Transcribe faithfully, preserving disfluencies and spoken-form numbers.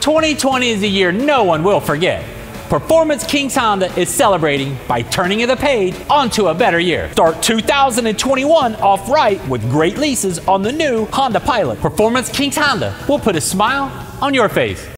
twenty twenty is a year no one will forget. Performance Kings Honda is celebrating by turning the page onto a better year. Start two thousand twenty-one off right with great leases on the new Honda Pilot. Performance Kings Honda will put a smile on your face.